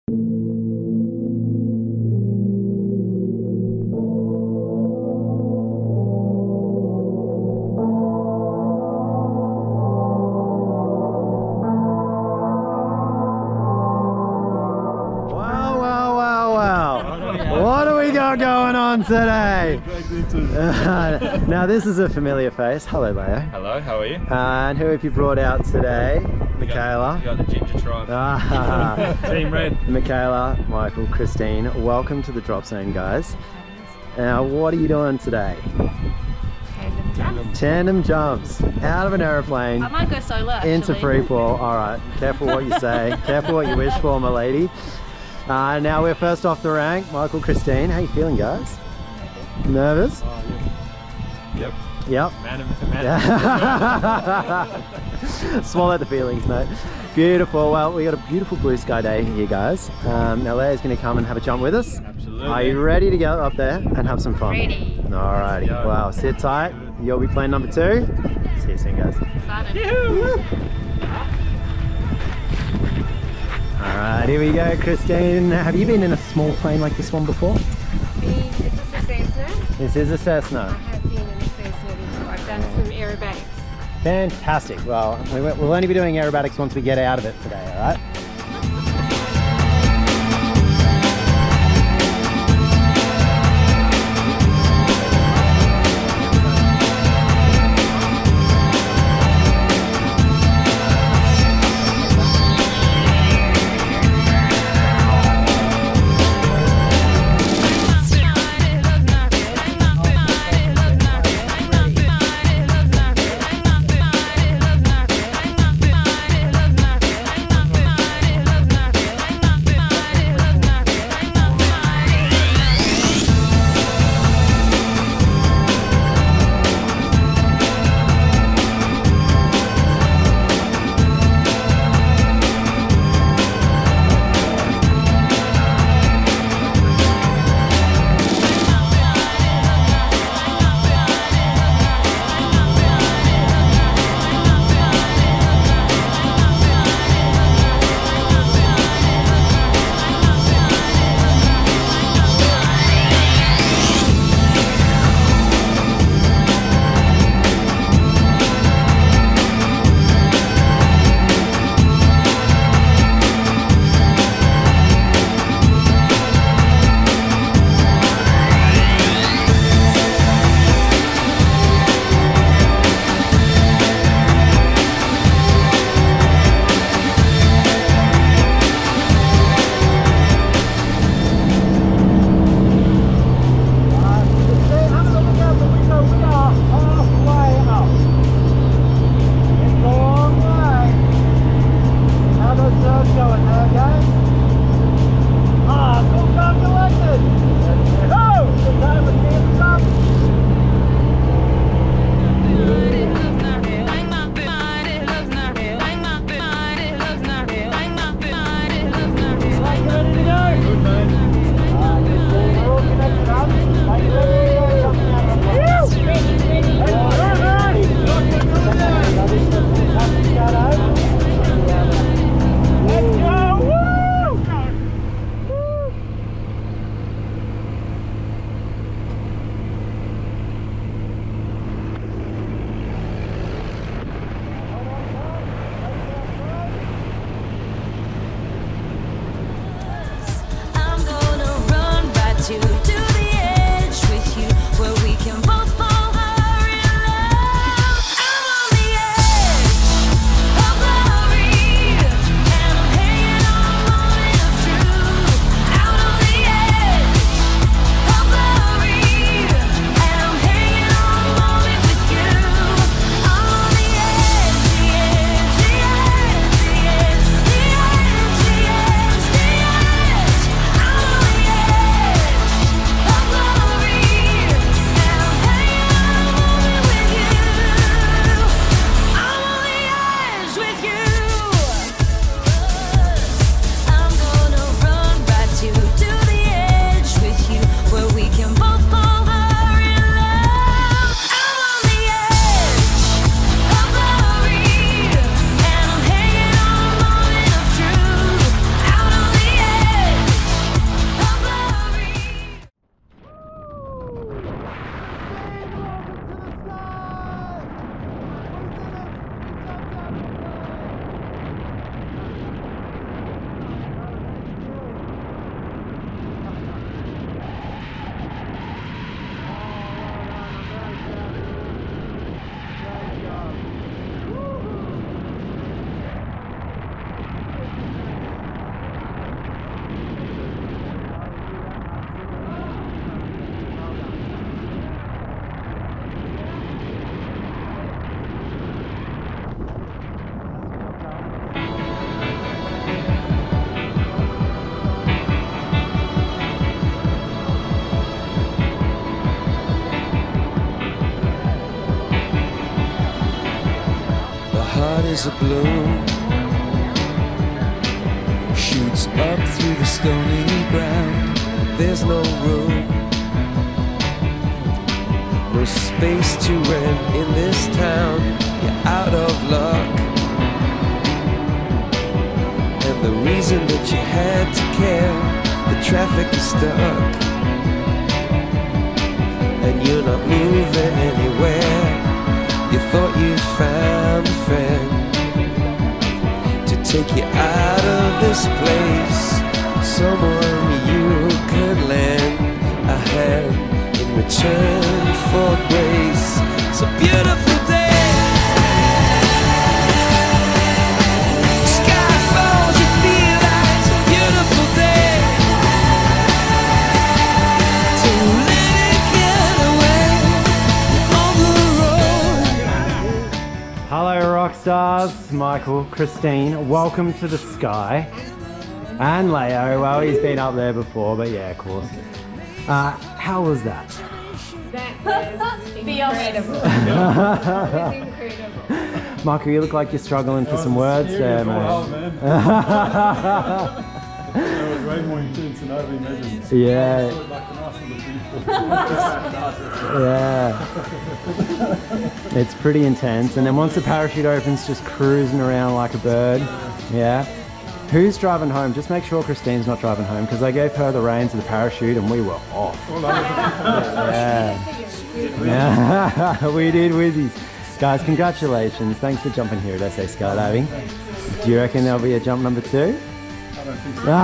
What do we got going on today? Now this is a familiar face. Hello, Leo. Hello, how are you? And who have you brought out today? Michaela. You got the ginger tribe. Team Red. Michaela, Michael, Christine, welcome to the Drop Zone, guys. Now, what are you doing today? Tandem jumps out of an aeroplane. I might go solo actually. Into free fall. Alright, careful what you say. Careful what you wish for, my lady. Now we're first off the rank. Michael, Christine, how you feeling, guys? Nervous? Yep. Yep. Swallow the feelings, mate. Beautiful. Well, we got a beautiful blue sky day here, guys. Now Leia's going to come and have a jump with us. Absolutely. Are you ready to go up there and have some fun? Ready. Alrighty. Well, sit tight. You'll be playing number 2. See you soon, guys. Excited. Alright, here we go, Christine. Have you been in a small plane like this one before? Is this a Cessna? This is a I Cessna. have been in a Cessna before. I've done some aerobatics. Fantastic. Well, we'll only be doing aerobatics once we get out of it today, alright? flowers abloom, shoots up through the stony ground. There's no room, no space to rent in this town. You're out of luck, and the reason that you had to care, the traffic is stuck, and you're not moving anywhere. You thought you found a friend to take you out of this place, someone you could lend a hand in return for grace. It's a beautiful day. Sky falls, you feel like it's a beautiful day to let it get away on the road. Hello rock stars, Michael, Christine, welcome to the Sky. And Leo, well he's been up there before, but yeah, of course. How was that? That was incredible. It was incredible. Michael, you look like you're struggling for some words there, mate. That was way more intense than I've imagined. Yeah. Yeah. It's pretty intense. And then once the parachute opens, just cruising around like a bird. Yeah. Who's driving home? Just make sure Christine's not driving home, because I gave her the reins of the parachute and we were off. Yeah. Yeah. We did whizzies. Guys, congratulations. Thanks for jumping here at SA Skydiving. Do you reckon there'll be a jump number 2? I don't think so.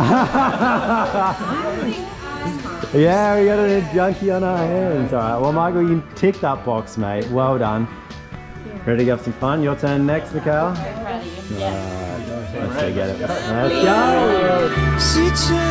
Yeah, we got a junkie on our hands. All right, well, Michael, you ticked that box, mate. Well done. Ready to have some fun? Your turn next, Michaela. Let's go get it. Let's go.